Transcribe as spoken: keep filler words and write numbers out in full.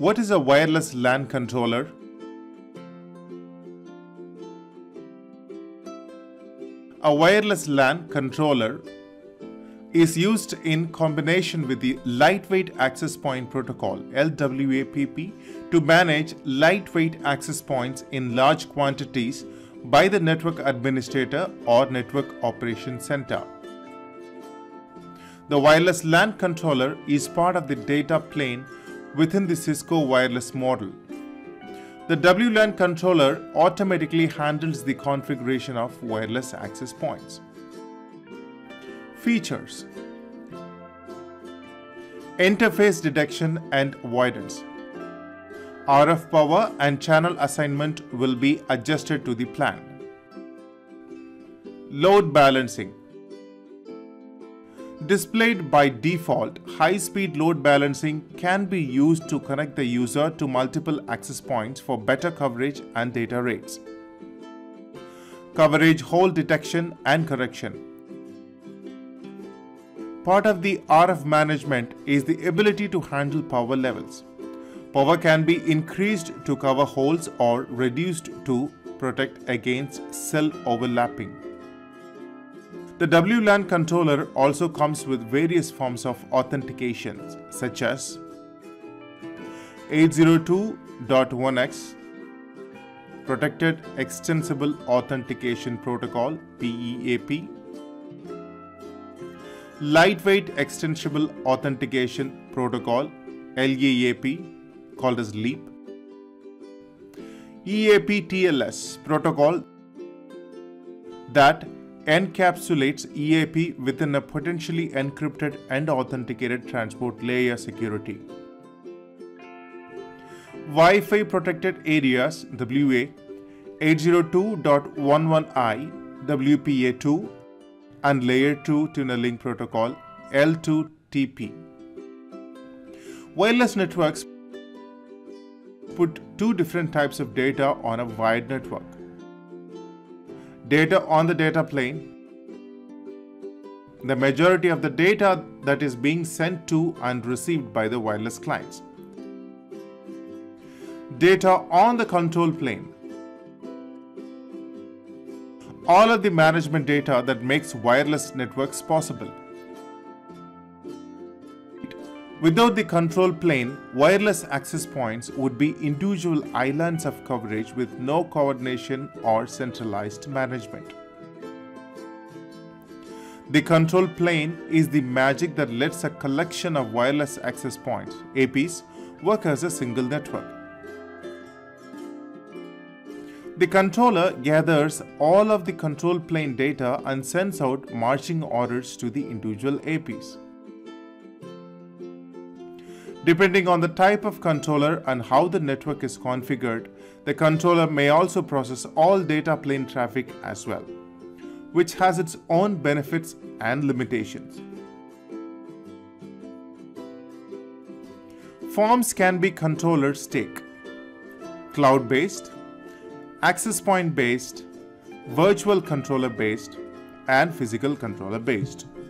What is a wireless LAN controller? A wireless LAN controller is used in combination with the Lightweight Access Point Protocol L W A P P to manage lightweight access points in large quantities by the network administrator or network operations center. The wireless LAN controller is part of the data plane within the Cisco wireless model. The W LAN controller automatically handles the configuration of wireless access points. Features: interface detection and avoidance. R F power and channel assignment will be adjusted to the plan. Load balancing. Displayed by default, high-speed load balancing can be used to connect the user to multiple access points for better coverage and data rates. Coverage hole detection and correction. Part of the R F management is the ability to handle power levels. Power can be increased to cover holes or reduced to protect against cell overlapping. The W LAN controller also comes with various forms of authentications such as eight oh two dot one x, Protected Extensible Authentication Protocol P E A P, Lightweight Extensible Authentication Protocol L E A P, called as LEAP, E A P T L S protocol that encapsulates E A P within a potentially encrypted and authenticated transport layer security. Wi-Fi Protected Areas W A, eight oh two dot eleven i, W P A two, and Layer two Tunneling Protocol L two T P. Wireless networks put two different types of data on a wired network. Data on the data plane. The majority of the data that is being sent to and received by the wireless clients. Data on the control plane. All of the management data that makes wireless networks possible. Without the control plane, wireless access points would be individual islands of coverage with no coordination or centralized management. The control plane is the magic that lets a collection of wireless access points, A Ps, work as a single network. The controller gathers all of the control plane data and sends out marching orders to the individual A Ps. Depending on the type of controller and how the network is configured, the controller may also process all data plane traffic as well, which has its own benefits and limitations. Forms can be controllers take: cloud-based, access point-based, virtual controller-based, and physical controller-based.